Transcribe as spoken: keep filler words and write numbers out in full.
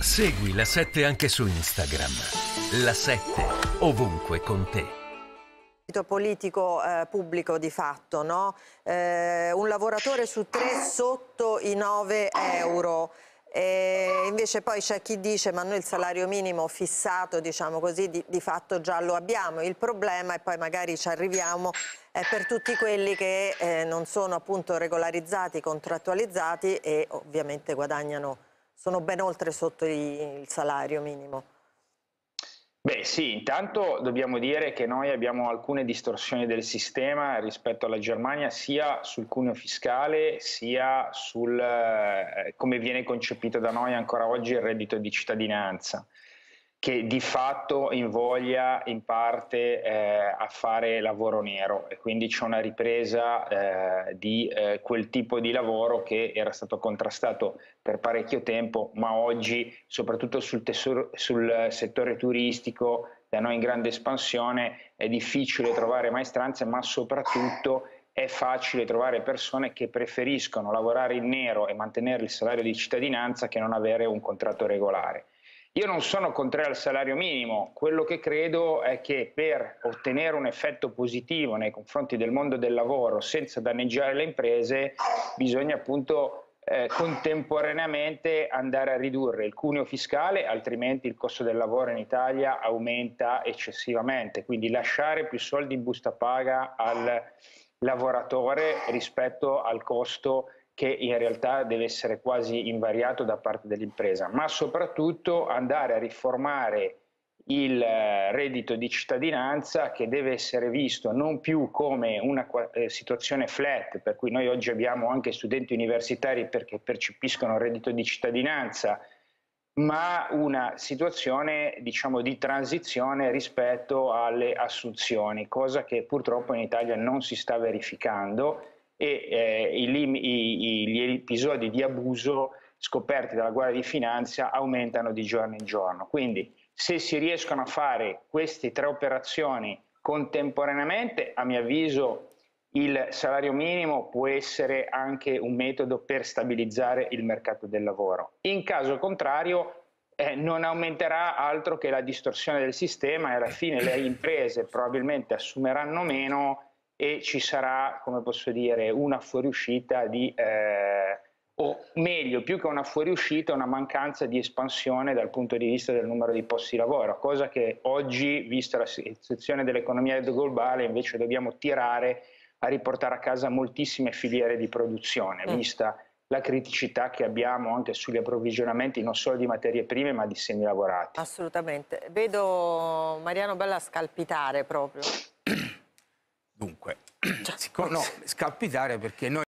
Segui La sette anche su Instagram. La sette, ovunque con te. Politico eh, pubblico di fatto, no? Eh, un lavoratore su tre sotto i nove euro. E invece poi c'è chi dice ma noi il salario minimo fissato, diciamo così, di, di fatto già lo abbiamo. Il problema, e poi magari ci arriviamo, è per tutti quelli che eh, non sono appunto regolarizzati, contrattualizzati e ovviamente guadagnano, sono ben oltre sotto i, il salario minimo. Beh sì, intanto dobbiamo dire che noi abbiamo alcune distorsioni del sistema rispetto alla Germania, sia sul cuneo fiscale sia sul eh, come viene concepito da noi ancora oggi il reddito di cittadinanza, che di fatto invoglia in parte eh, a fare lavoro nero, e quindi c'è una ripresa eh, di eh, quel tipo di lavoro che era stato contrastato per parecchio tempo, ma oggi soprattutto sul, tesoro, sul settore turistico da noi in grande espansione è difficile trovare maestranze, ma soprattutto è facile trovare persone che preferiscono lavorare in nero e mantenere il salario di cittadinanza che non avere un contratto regolare. Io non sono contrario al salario minimo, quello che credo è che per ottenere un effetto positivo nei confronti del mondo del lavoro senza danneggiare le imprese bisogna appunto eh, contemporaneamente andare a ridurre il cuneo fiscale, altrimenti il costo del lavoro in Italia aumenta eccessivamente, quindi lasciare più soldi in busta paga al lavoratore rispetto al costo che in realtà deve essere quasi invariato da parte dell'impresa, ma soprattutto andare a riformare il reddito di cittadinanza, che deve essere visto non più come una eh, situazione flat, per cui noi oggi abbiamo anche studenti universitari perché percepiscono il reddito di cittadinanza, ma una situazione, diciamo, di transizione rispetto alle assunzioni, cosa che purtroppo in Italia non si sta verificando, e eh, i, i, gli episodi di abuso scoperti dalla Guardia di Finanza aumentano di giorno in giorno. Quindi se si riescono a fare queste tre operazioni contemporaneamente, a mio avviso il salario minimo può essere anche un metodo per stabilizzare il mercato del lavoro. In caso contrario eh, non aumenterà altro che la distorsione del sistema, e alla fine le imprese probabilmente assumeranno meno e ci sarà, come posso dire, una fuoriuscita di, eh, o meglio, più che una fuoriuscita, una mancanza di espansione dal punto di vista del numero di posti di lavoro, cosa che oggi, vista la situazione dell'economia globale, invece dobbiamo tirare a riportare a casa moltissime filiere di produzione, mm. vista la criticità che abbiamo anche sugli approvvigionamenti non solo di materie prime ma di semilavorati. Assolutamente. Vedo Mariano Bella scalpitare proprio. Dunque, siccome, no, scalpitare perché noi